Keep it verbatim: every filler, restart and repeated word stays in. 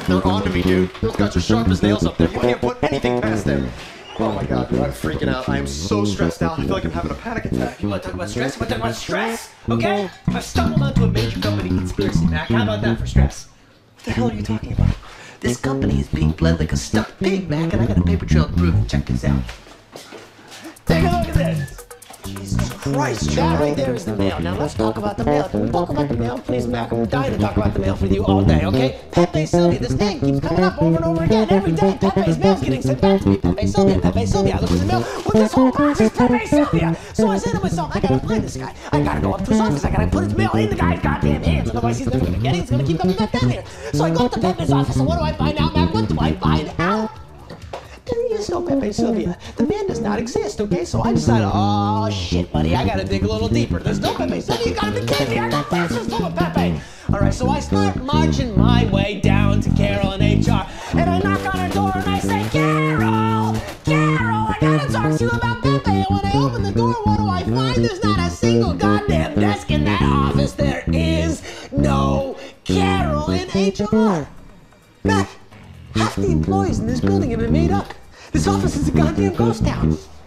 they're on to me, dude. Those guys are sharp as nails up there. You can't put anything past them. Oh my god, dude, I'm freaking out. I am so stressed out. I feel like I'm having a panic attack. You want to talk about stress? You want to talk about stress? Okay? I've stumbled onto a major company conspiracy, Mac. How about that for stress? What the hell are you talking about? This company is being bled like a stuffed pig, Mac, and I got a paper trail to prove it. Check this out. Take a look at this. Jesus Christ, that right there is the mail. Now let's talk about the mail. Can we talk about the mail, please, Mac? I'm dying to talk about the mail with you all day, okay? Pepe Silvia, this name keeps coming up over and over again. Every day, Pepe's mail's getting sent back to me. Pepe Silvia, Pepe Silvia. I look at the mail. What this whole box is Pepe Silvia. So I say to myself, I gotta find this guy. I gotta go up to his office. I gotta put his mail in the guy's goddamn hands. Otherwise, he's never gonna get it. He's gonna keep coming back down here. So I go up to Pepe's office, and what do I find out, Mac? What do I find out? There is no Pepe Silvia. The man does not exist, okay? So I decided, oh shit, buddy, I gotta dig a little deeper. There's no Pepe Silvia. You gotta be kidding me. I got boxes full of Pepe. All right, so I start marching my way down to Carol in H R, and I knock on her door and I say, Carol, Carol, I gotta talk to you about Pepe. And when I open the door, what do I find? There's not a single goddamn desk in that office. There is no Carol in H R. Mac, half the employees in this building have been made up. This office is a goddamn ghost town.